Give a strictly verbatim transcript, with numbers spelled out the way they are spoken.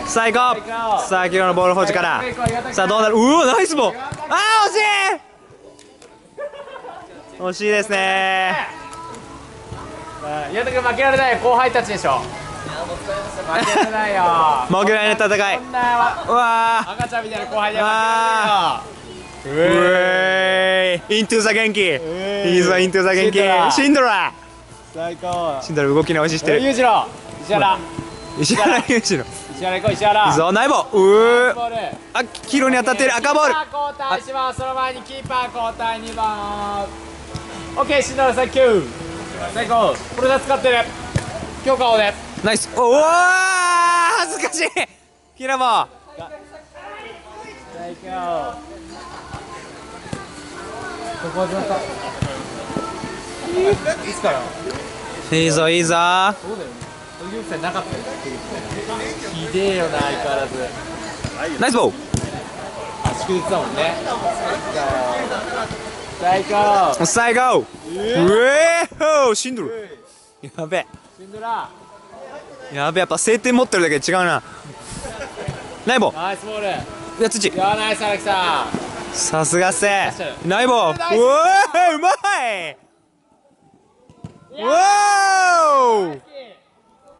最高。さあ、キロのボール保持から。さあ、どうなる。うお、ナイスボール。あー、惜しい。惜しいですね。 岩田君負けられない後輩たちでしょ。負けられないよ。 負けられない戦い。 こんなうわー。 赤ちゃんみたいな後輩で負けられないよ。 うえーい。イントゥザ元気。いいぞ、イントゥザ元気。シンドラ。 最高。 シンドラ動き直ししてる。 裕次郎。石原。 石原裕次郎。 石原行こう、石原。 いいぞ、ナイボ。うー。あ、黄色に当たってる。赤ボール。 交代します。その前にキーパー交代にばん。オッケー、シンドラ、サンキュー。最高。これで使ってる。強化をね。 ナイス。おお、恥ずかしい。キラボ。 最高。ここずっと。いつから。 いいぞ、いいぞ。 そうだよね。そういう癖なかったよ。ひでえよな、相変わらず。 ナイスボール。 祝日だもんね。最高。 最高。うえー、シンドラ。やべえ。 シンドラ。 やべえ、やっぱ晴天持ってるだけで違うな。ナイボ。 ナイスボール。 いや、土。 いや、ナイス荒木さん。 さすがっせ。ナイボ。うおー、うまい。わー。